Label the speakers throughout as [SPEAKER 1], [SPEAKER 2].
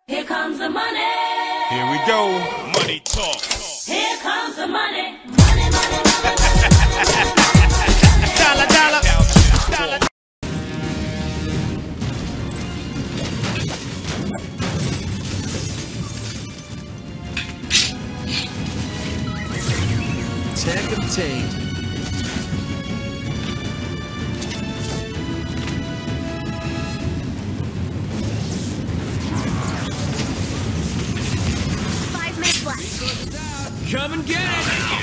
[SPEAKER 1] Here comes the money.
[SPEAKER 2] Here we go.
[SPEAKER 3] Money talk.
[SPEAKER 1] Here comes the money. Money, money, money.
[SPEAKER 2] Dollar, dollar.
[SPEAKER 3] Dollar.
[SPEAKER 4] Tech obtained.
[SPEAKER 5] Come and get it!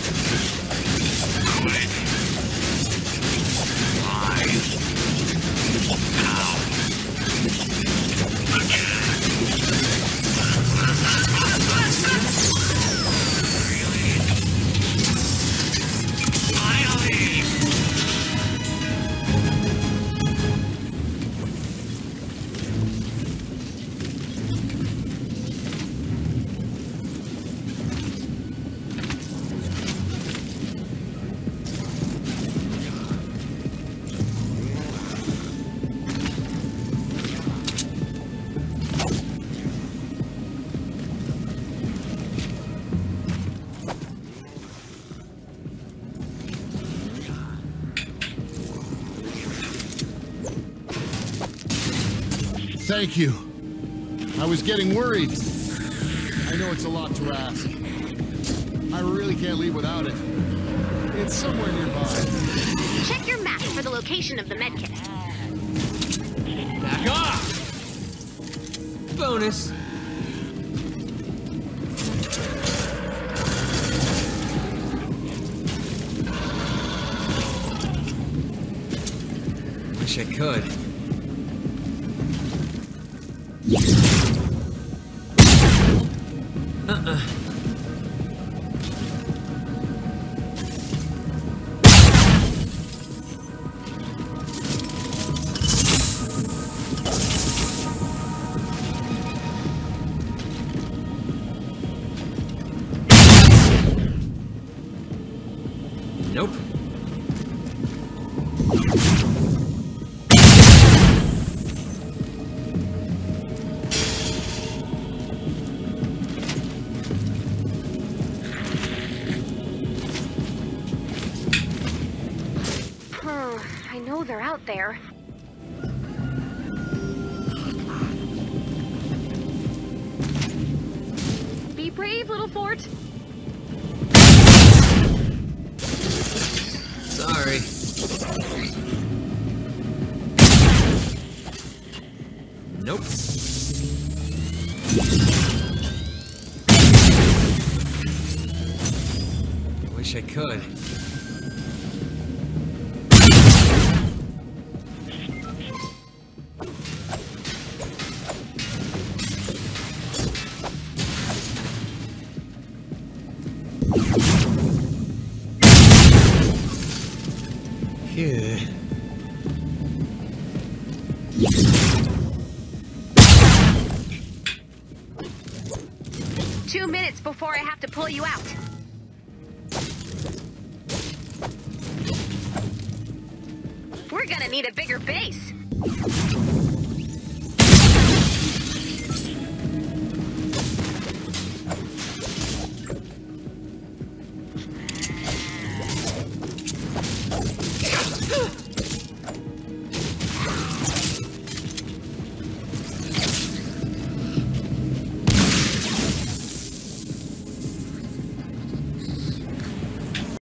[SPEAKER 6] Thank you. I was getting worried. I know it's a lot to ask. I really can't leave without it. It's somewhere nearby.
[SPEAKER 7] Check your map for the location of the medkit.
[SPEAKER 5] Back off! Bonus. Wish I could. Nope.
[SPEAKER 7] I know they're out there. Be brave, little Fort.
[SPEAKER 5] Sorry. Nope. Wish I could. Here.
[SPEAKER 7] 2 minutes before I have to pull you out. We're gonna need a bigger base.